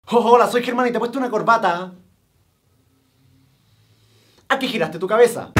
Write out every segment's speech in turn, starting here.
Oh, hola, soy Germán y te he puesto una corbata. ¿A qué giraste tu cabeza?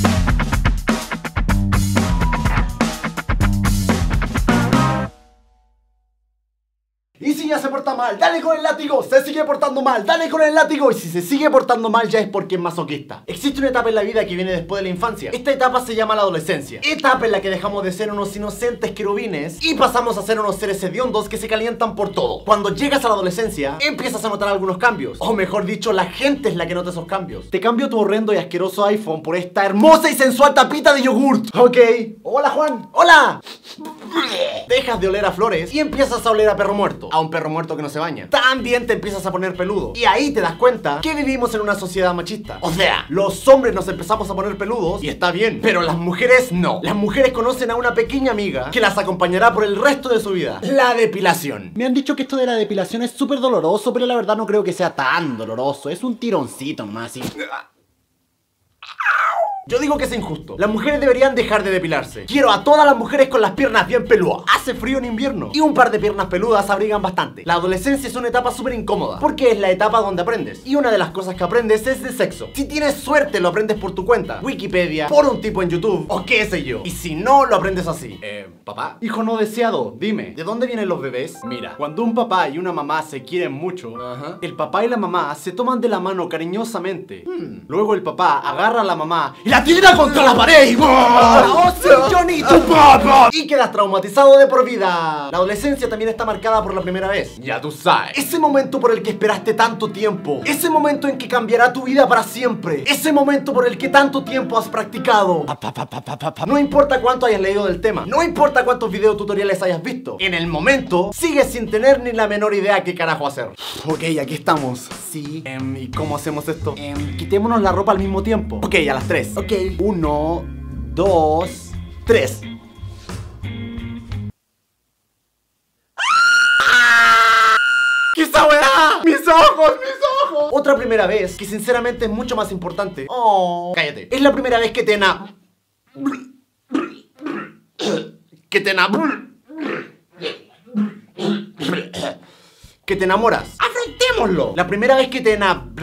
Y si ya se porta mal, dale con el látigo. Se sigue portando mal, dale con el látigo. Y si se sigue portando mal ya es porque es masoquista. Existe una etapa en la vida que viene después de la infancia. Esta etapa se llama la adolescencia. Etapa en la que dejamos de ser unos inocentes querubines y pasamos a ser unos seres hediondos que se calientan por todo. Cuando llegas a la adolescencia, empiezas a notar algunos cambios. O mejor dicho, la gente es la que nota esos cambios. Te cambio tu horrendo y asqueroso iPhone por esta hermosa y sensual tapita de yogurt. Ok. Hola, Juan. Hola. Dejas de oler a flores y empiezas a oler a perro muerto. A un perro muerto que no se baña. También te empiezas a poner peludo. Y ahí te das cuenta que vivimos en una sociedad machista. O sea, los hombres nos empezamos a poner peludos y está bien, pero las mujeres no. Las mujeres conocen a una pequeña amiga que las acompañará por el resto de su vida. La depilación. Me han dicho que esto de la depilación es súper doloroso, pero la verdad no creo que sea tan doloroso. Es un tironcito más y... Yo digo que es injusto. Las mujeres deberían dejar de depilarse. Quiero a todas las mujeres con las piernas bien peludas. Hace frío en invierno y un par de piernas peludas abrigan bastante. La adolescencia es una etapa súper incómoda porque es la etapa donde aprendes. Y una de las cosas que aprendes es de sexo. Si tienes suerte lo aprendes por tu cuenta, Wikipedia, por un tipo en YouTube o qué sé yo. Y si no, lo aprendes así. Papá. Hijo no deseado, dime, ¿de dónde vienen los bebés? Mira, cuando un papá y una mamá se quieren mucho, el papá y la mamá se toman de la mano cariñosamente. Luego el papá agarra a la mamá y la tira contra la pared. ¡Oh, sí, Johnny! Y quedas traumatizado de por vida. La adolescencia también está marcada por la primera vez. Ya tú sabes. Ese momento por el que esperaste tanto tiempo. Ese momento en que cambiará tu vida para siempre. Ese momento por el que tanto tiempo has practicado. No importa cuánto hayas leído del tema. No importa cuántos videotutoriales hayas visto. En el momento, sigues sin tener ni la menor idea qué carajo hacer. Ok, aquí estamos. Sí. ¿Y cómo hacemos esto? Quitémonos la ropa al mismo tiempo. Ok, a las 3. Ok. 1, 2, 3. ¿Qué esa weá? ¡Mis ojos! ¡Mis ojos! Otra primera vez, que sinceramente es mucho más importante. Oh, cállate. Es la primera vez que te que te enamoras. ¡Afrontémoslo! La primera vez que te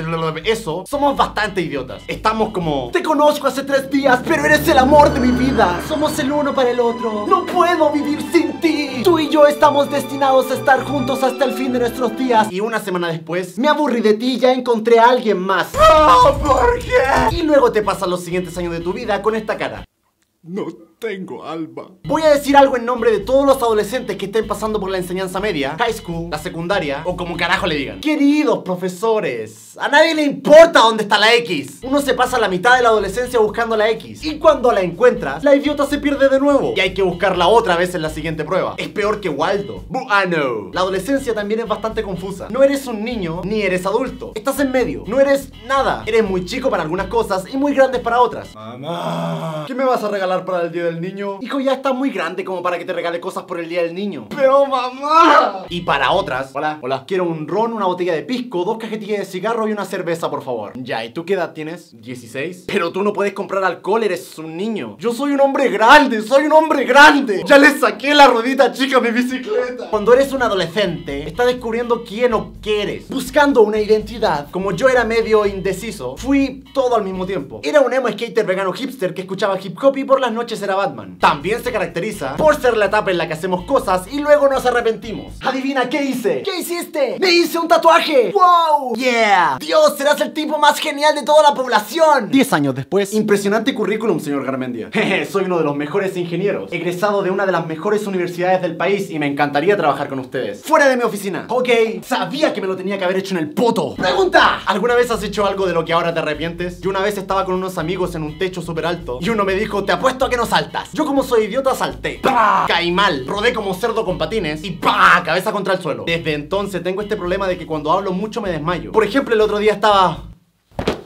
eso, somos bastante idiotas. Estamos como... Te conozco hace 3 días, pero eres el amor de mi vida. Somos el uno para el otro. No puedo vivir sin ti. Tú y yo estamos destinados a estar juntos hasta el fin de nuestros días. Y una semana después, me aburrí de ti y ya encontré a alguien más. ¡Oh, ¿por qué? Y luego te pasan los siguientes años de tu vida con esta cara. No tengo alma. Voy a decir algo en nombre de todos los adolescentes que estén pasando por la enseñanza media, high school, la secundaria o como carajo le digan. Queridos profesores, a nadie le importa dónde está la X. Uno se pasa la mitad de la adolescencia buscando la X y cuando la encuentras, la idiota se pierde de nuevo y hay que buscarla otra vez en la siguiente prueba. Es peor que Waldo. No. La adolescencia también es bastante confusa. No eres un niño ni eres adulto. Estás en medio. No eres nada. Eres muy chico para algunas cosas y muy grande para otras. Mamá, ¿qué me vas a regalar para el día del niño? Hijo, ya estás muy grande como para que te regale cosas por el día del niño. Pero mamá. Y para otras, hola, quiero un ron, una botella de pisco, 2 cajetillas de cigarro y una cerveza, por favor. Ya, ¿y tú qué edad tienes? 16. Pero tú no puedes comprar alcohol, eres un niño. Yo soy un hombre grande, soy un hombre grande. Ya le saqué la ruedita chica a mi bicicleta. Cuando eres un adolescente, estás descubriendo quién o qué eres, buscando una identidad. Como yo era medio indeciso, fui todo al mismo tiempo. Era un emo skater vegano hipster que escuchaba hip hop y por las noches era Batman. También se caracteriza por ser la etapa en la que hacemos cosas y luego nos arrepentimos. Adivina qué hice. ¿Qué hiciste? ¡Me hice un tatuaje! ¡Wow! ¡Yeah! Dios, serás el tipo más genial de toda la población. 10 años después. Impresionante currículum, señor Garmendia. Jeje, soy uno de los mejores ingenieros, egresado de una de las mejores universidades del país y me encantaría trabajar con ustedes. Fuera de mi oficina. Ok, sabía que me lo tenía que haber hecho en el poto. ¡Pregunta! ¿Alguna vez has hecho algo de lo que ahora te arrepientes? Yo una vez estaba con unos amigos en un techo súper alto y uno me dijo, te apuesto a que no saltas. Yo como soy idiota salté. ¡Pah! Caí mal, rodé como cerdo con patines y ¡pah! Cabeza contra el suelo. Desde entonces tengo este problema de que cuando hablo mucho me desmayo. Por ejemplo, el otro día estaba...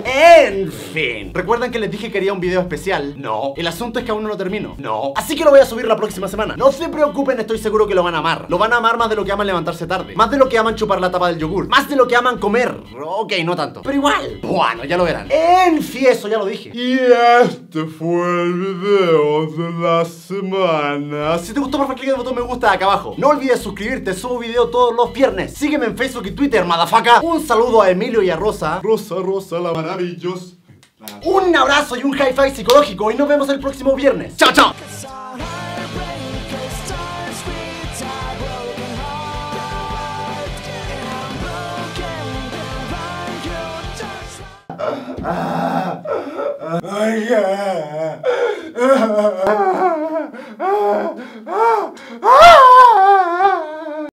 En fin. ¿Recuerdan que les dije que quería un video especial? No. El asunto es que aún no lo termino. No. Así que lo voy a subir la próxima semana. No se preocupen, estoy seguro que lo van a amar. Lo van a amar más de lo que aman levantarse tarde. Más de lo que aman chupar la tapa del yogur. Más de lo que aman comer. Ok, no tanto. Pero igual. Bueno, ya lo verán. En fin, eso ya lo dije. Y este fue el video de la semana. Si te gustó, por favor, clica el botón me gusta acá abajo. No olvides suscribirte, subo video todos los viernes. Sígueme en Facebook y Twitter, motherfucker. Un saludo a Emilio y a Rosa. Rosa, la maravillosa. Un abrazo y un high five psicológico y nos vemos el próximo viernes. ¡Chao, chao! Oh, yeah.